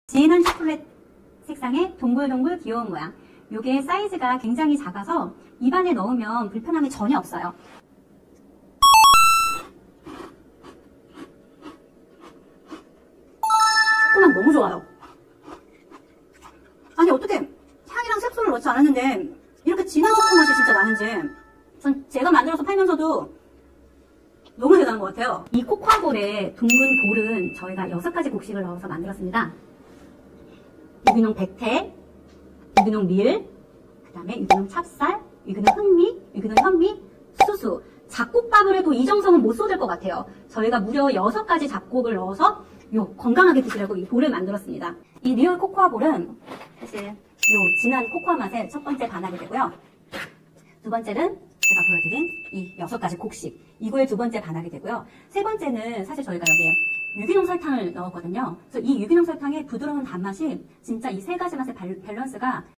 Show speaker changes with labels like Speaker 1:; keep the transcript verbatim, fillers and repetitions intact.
Speaker 1: 진한 초콜릿 색상의 동글동글 귀여운 모양. 요게 사이즈가 굉장히 작아서 입안에 넣으면 불편함이 전혀 없어요. 초코맛 너무 좋아요. 아니 어떻게 향이랑 색소를 넣지 않았는데 이렇게 진한 초코맛이 진짜 나는지 전 제가 만들어서 팔면서도 너무 대단한 것 같아요. 이 코코아볼의 둥근 볼은 저희가 여섯 가지 곡식을 넣어서 만들었습니다. 유기농 백태, 유기농 밀, 그 다음에 유기농 찹쌀, 유기농 흑미, 유기농 현미, 수수. 잡곡밥을 해도 이 정성은 못 쏟을 것 같아요. 저희가 무려 여섯 가지 잡곡을 넣어서 요 건강하게 드시라고 이 볼을 만들었습니다. 이 리얼 코코아 볼은 사실 요 진한 코코아 맛에 첫 번째 반하게 되고요. 두 번째는 제가 보여드린 이 여섯 가지 곡식, 이거에 두 번째 반하게 되고요. 세 번째는 사실 저희가 여기에 유기농 설탕을 넣었거든요. 그래서 이 유기농 설탕의 부드러운 단맛이 진짜 이 세 가지 맛의 밸런스가